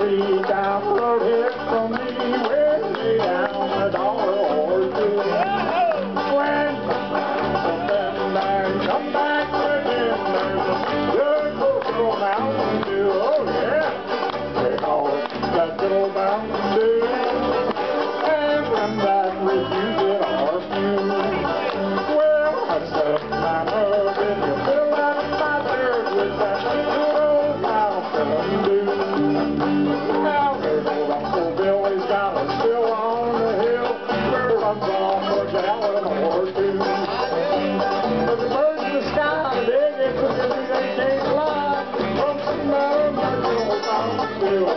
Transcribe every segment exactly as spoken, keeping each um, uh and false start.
tree down the road here from me, way down a dollar or two. When then I come back again, there's a good little Mountain Dew. Oh yeah, they call it that good old Mountain Dew. And when that refuse it or few, well, I said, my love, if you fill out my beard with that good old Mountain Dew. Now there's old Uncle Billy's got a still on the hill where it runs off a gallon or two. But the birds in the sky, they get to the they can't fly from some mountain that good old Mountain Dew.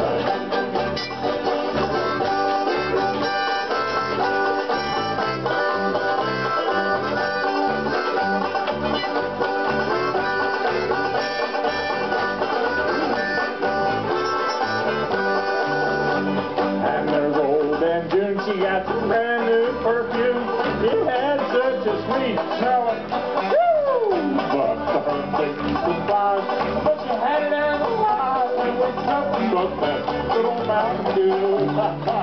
She got some brand new perfume. It had such a sweet smell. Woo! But her thing was fine. But she had it out of the wild. It was nothing but that little Mountain Dew. Ha ha.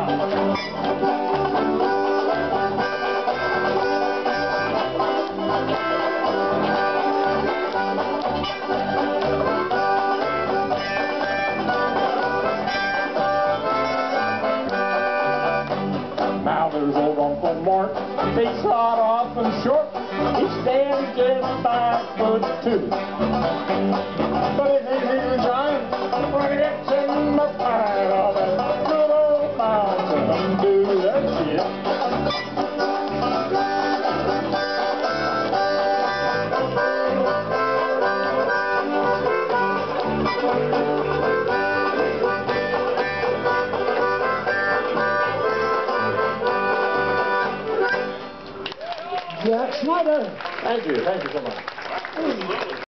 Now there's old Uncle Mort, they sawed off and short, he stands just five foot two. But if he resigns, when he gets in the pile of that good old Mountain Dew, that's it. Jack Schneider. Thank you. Thank you so much.